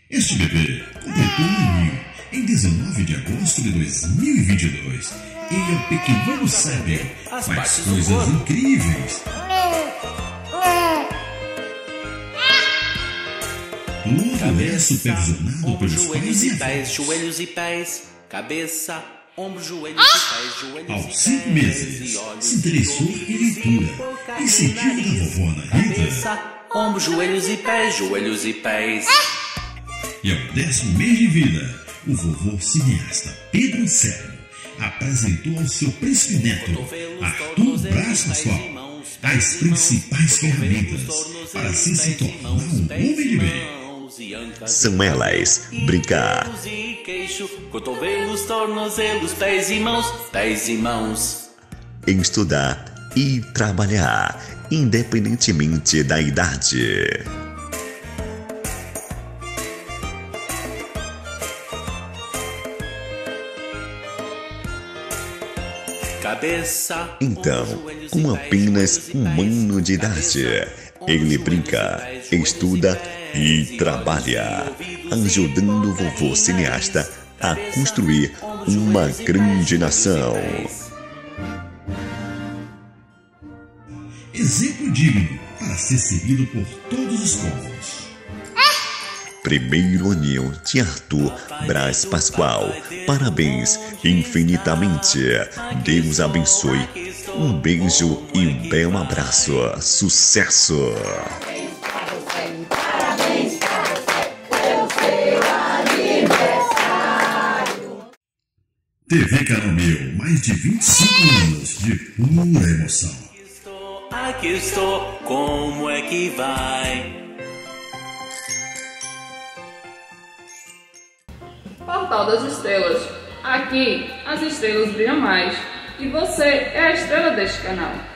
Este bebê completou 1 ano em 19 de agosto de 2022 e o pequenino sábio faz coisas incríveis. Tudo é supervisionado pelos pais e avós. Joelhos e pés, cabeça, ombro, joelhos e pés, joelhos Aos 5 meses, se interessou em leitura, incentivo da vovó Ana Rita. cabeça, ombro, joelhos e pés, joelhos e pés. E ao 10º mês de vida, o vovô cineasta Pedro Anselmo apresentou ao seu príncipe neto, Arthur Braz Pascoal, as principais ferramentas para assim se tornar um homem de bem. São elas: brincar, Cotovelos, tornozelos, pés e mãos, pés e mãos. estudar e trabalhar, independentemente da idade. Cabeça, Então, com apenas 1 ano de idade, ele brinca, estuda e trabalha, ajudando o vovô cineasta a construir uma grande nação. Exemplo digno para ser seguido por todos os povos. Primeiro aninho de Arthur Braz Pascoal. Parabéns infinitamente. Deus abençoe. Um beijo e um belo abraço. Sucesso! Parabéns pra você pelo seu aniversário. TV Canal Meu, mais de 25 anos de pura emoção. Aqui estou, como é que vai? Portal das Estrelas. Aqui, as estrelas brilham mais. E você é a estrela deste canal.